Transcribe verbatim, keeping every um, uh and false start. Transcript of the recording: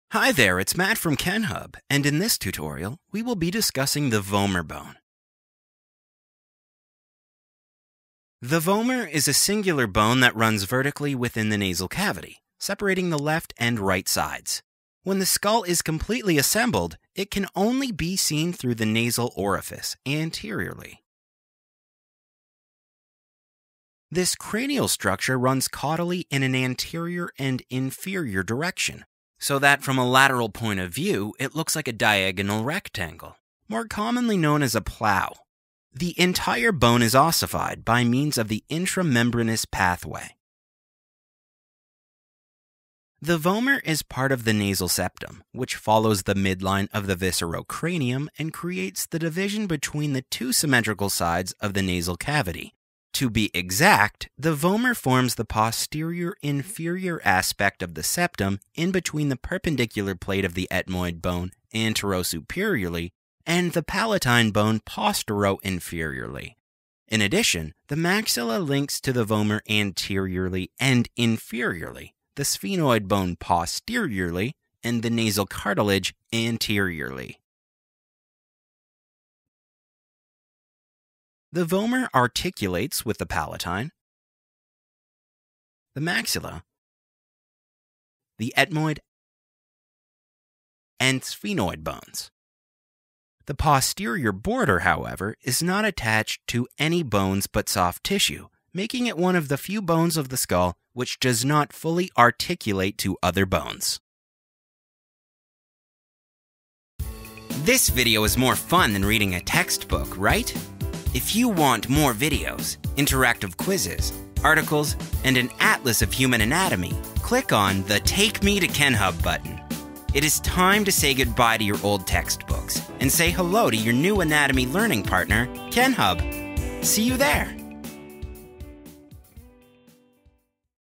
Hi there, it's Matt from Kenhub, and in this tutorial, we will be discussing the vomer bone. The vomer is a singular bone that runs vertically within the nasal cavity, separating the left and right sides. When the skull is completely assembled, it can only be seen through the nasal orifice anteriorly. This cranial structure runs caudally in an anterior and inferior direction, so that from a lateral point of view, it looks like a diagonal rectangle, more commonly known as a plough. The entire bone is ossified by means of the intramembranous pathway. The vomer is part of the nasal septum, which follows the midline of the viscerocranium and creates the division between the two symmetrical sides of the nasal cavity. To be exact, the vomer forms the posterior inferior aspect of the septum in between the perpendicular plate of the ethmoid bone anterosuperiorly and the palatine bone postero-inferiorly. In addition, the maxilla links to the vomer anteriorly and inferiorly, the sphenoid bone posteriorly, and the nasal cartilage anteriorly. The vomer articulates with the palatine, the maxilla, the ethmoid, and sphenoid bones. The posterior border, however, is not attached to any bones but soft tissue, making it one of the few bones of the skull which does not fully articulate to other bones. This video is more fun than reading a textbook, right? If you want more videos, interactive quizzes, articles, and an atlas of human anatomy, click on the Take Me to Kenhub button. It is time to say goodbye to your old textbooks and say hello to your new anatomy learning partner, Kenhub. See you there!